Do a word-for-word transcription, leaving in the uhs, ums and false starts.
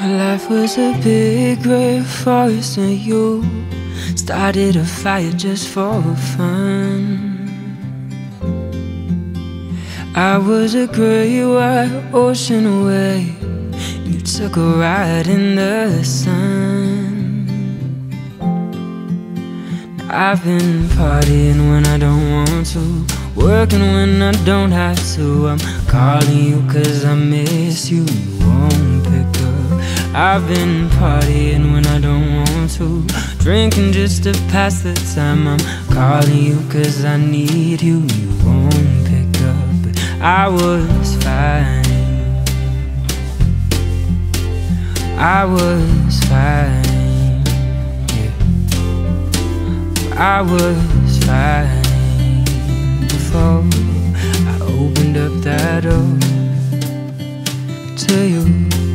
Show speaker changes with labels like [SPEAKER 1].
[SPEAKER 1] Life was a big red forest and you started a fire just for fun. I was a great white ocean away, you took a ride in the sun. I've been partying when I don't want to, working when I don't have to. I'm calling you cause I miss you, you won't pick up. I've been partying when I don't want to, drinking just to pass the time. I'm calling you cause I need you, you won't pick up. But I was fine, I was fine, yeah. I was fine before I opened up that door to you.